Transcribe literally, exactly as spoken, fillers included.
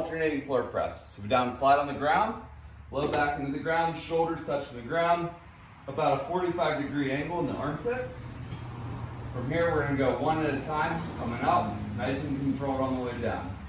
alternating floor press. So we're down flat on the ground, low back into the ground, shoulders touching the ground, about a forty-five degree angle in the armpit. From here, we're gonna go one at a time, coming up, nice and controlled on the way down.